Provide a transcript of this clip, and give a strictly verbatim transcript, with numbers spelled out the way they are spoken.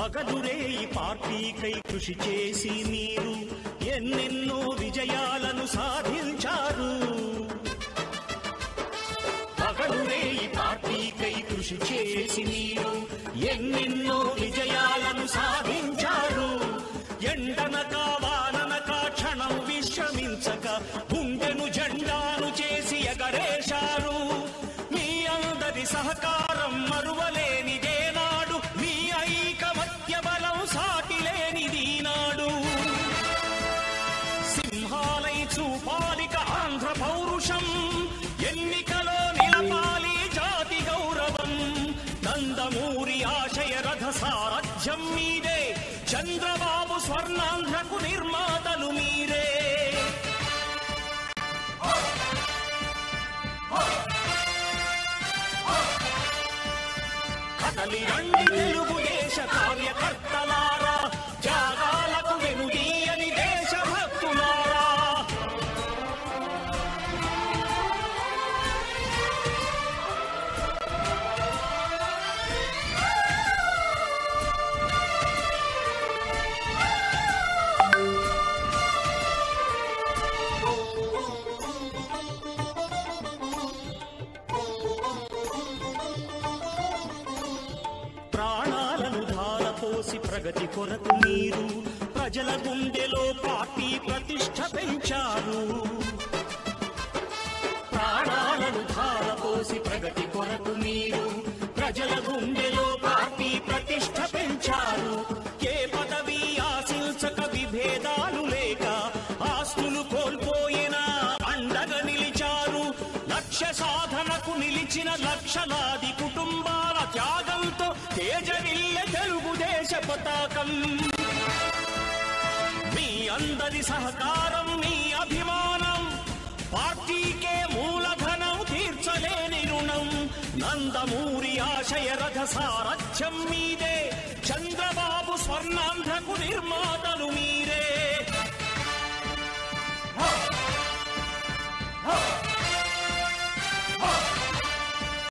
పగలురేయి పార్టీకై కృషి చేసి మీరు ఎన్నెన్నో విజయాలను సాధించారు. పగలురేయి పార్టీకై కృషి చేసి మీరు ఎన్నెన్నో విజయాలను సాధించారు. ఎండనక వాననక క్షణం విశ్రమించక గుండెను జెండాను చేసి ఎగరేశారు. మీ అందరి సహకారం మరువలేనిదే నాడు, మీ ఐకమత్య బలం సాటిలేనిది నాడు. సింహాలై చూపాలిక ఆంధ్ర పౌరుషం, ఎన్నికలో నిలపాలి జాతి గౌరవం. నందమూరి ఆశయ రథ సారథ్యం మీదే, చంద్రబాబు స్వర్ణాంధ్రకు నిర్మాతలు మీరే. కదలి రండి తెలుగుదేశ కార్యకర్తలారా, త్యాగాలకు వెనుదీయని దేశభక్తులారా. ప్రాణాలను ధారపోసి ప్రగతి కొరకు మీరు ప్రజల గుండెలో పార్టీ ప్రతిష్ఠ పెంచారు. ప్రాణాలను ధారపోసి ప్రగతి కొరకు మీరు ప్రజల గుండెలో పార్టీ ప్రతిష్ఠ పెంచారు. ఏ పదవి ఆశించక విభేదాలు లేక ఆస్తులు కోల్పోయినా అండగా నిలిచారు. లక్ష్య సాధనకు నిలిచిన లక్షలాది కుటుంబాల త్యాగంతో తేజరిల్లె తెలుగుదేశ పతాకం. మీ అందరి సహకారం, మీ అభిమానం పార్టీకే మూలధనం, తీర్చలేని రుణం. నందమూరి ఆశయ రథ సారథ్యం మీదే, చంద్రబాబు స్వర్ణాంధ్రకు నిర్మాతలు మీరే.